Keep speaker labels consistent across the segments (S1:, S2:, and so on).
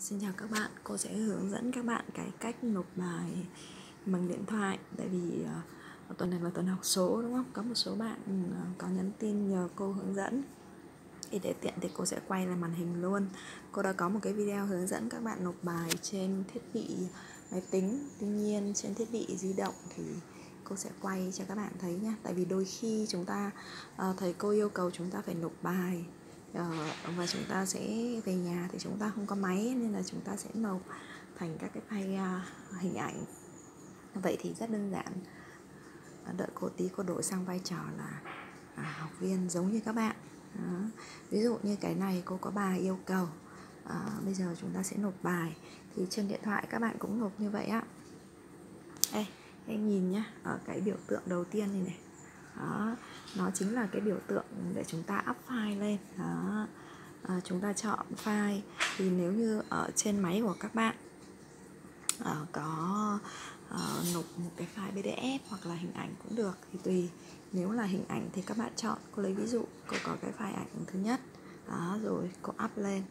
S1: Xin chào các bạn, cô sẽ hướng dẫn các bạn cái cách nộp bài bằng điện thoại. Tại vì tuần này là tuần học số đúng không? Có một số bạn có nhắn tin nhờ cô hướng dẫn. Thì để tiện thì cô sẽ quay lại màn hình luôn. Cô đã có một cái video hướng dẫn các bạn nộp bài trên thiết bị máy tính. Tuy nhiên trên thiết bị di động thì cô sẽ quay cho các bạn thấy nhé. Tại vì đôi khi chúng ta thầy cô yêu cầu chúng ta phải nộp bài và chúng ta sẽ về nhà thì chúng ta không có máy, nên là chúng ta sẽ nộp thành các cái file hình ảnh. Vậy thì rất đơn giản. Đợi cô tí, cô đổi sang vai trò là học viên giống như các bạn. Đó. Ví dụ như cái này cô có bài yêu cầu, bây giờ chúng ta sẽ nộp bài. Thì trên điện thoại các bạn cũng nộp như vậy á. Đây, hãy nhìn nhá, ở cái biểu tượng đầu tiên này này. Đó, nó chính là cái biểu tượng để chúng ta up file lên. Đó. Chúng ta chọn file. Thì nếu như ở trên máy của các bạn có nộp một cái file PDF hoặc là hình ảnh cũng được, thì tùy. Nếu là hình ảnh thì các bạn chọn, cô lấy ví dụ, cô có cái file ảnh thứ nhất. Đó, rồi cô up lên.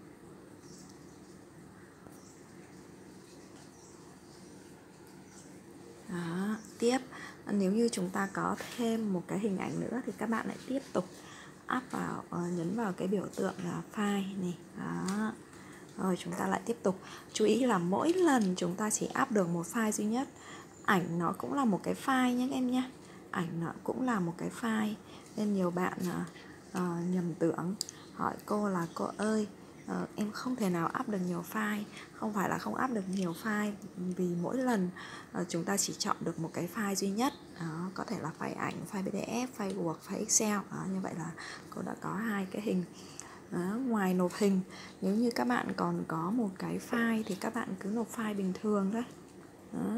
S1: Đó, tiếp, nếu như chúng ta có thêm một cái hình ảnh nữa thì các bạn lại tiếp tục up vào, nhấn vào cái biểu tượng là file này. Đó. Rồi chúng ta lại tiếp tục. Chú ý là mỗi lần chúng ta chỉ up được một file duy nhất. Ảnh nó cũng là một cái file nhé các em nhé. Ảnh nó cũng là một cái file. Nên nhiều bạn nhầm tưởng, hỏi cô là cô ơi, em không thể nào up được nhiều file. Không phải là không up được nhiều file, vì mỗi lần chúng ta chỉ chọn được một cái file duy nhất. Đó, có thể là file ảnh, file PDF, file Word, file Excel. Đó, như vậy là cô đã có hai cái hình. Đó, ngoài nộp hình, nếu như các bạn còn có một cái file thì các bạn cứ nộp file bình thường thôi. Đó.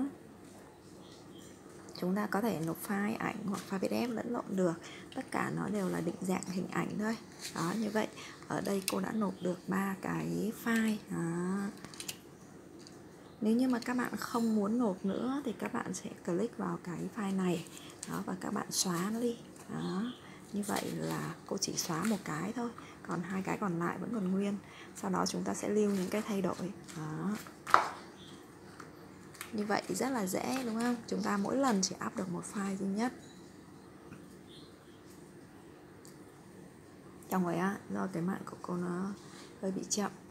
S1: Chúng ta có thể nộp file ảnh hoặc file PDF lẫn lộn được. Tất cả nó đều là định dạng hình ảnh thôi. Đó, như vậy ở đây cô đã nộp được 3 cái file. Đó. Nếu như mà các bạn không muốn nộp nữa thì các bạn sẽ click vào cái file này. Đó, và các bạn xóa nó đi. Đó. Như vậy là cô chỉ xóa một cái thôi, còn hai cái còn lại vẫn còn nguyên. Sau đó chúng ta sẽ lưu những cái thay đổi. Đó. Như vậy thì rất là dễ đúng không? Chúng ta mỗi lần chỉ up được một file duy nhất. Trong rồi á, do cái mạng của cô nó hơi bị chậm